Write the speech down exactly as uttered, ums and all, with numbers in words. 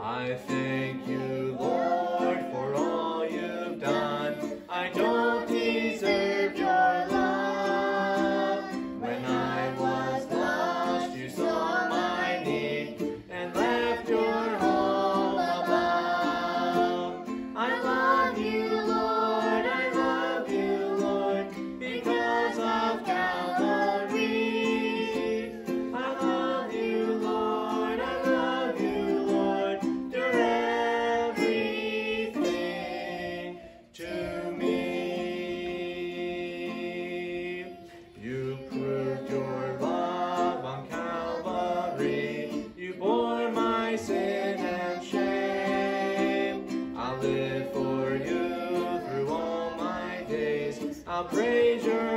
I thank you, Lord, for all you've done. I don't deserve your love. When I was lost, you saw my need and left your home above. I love you, Lord, I love you, Lord, because of Calvary. I love you, Lord, I love you, Lord, you're everything to me. You proved your love on Calvary. You bore my sin and shame. I'll live for you through all my days. I'll praise your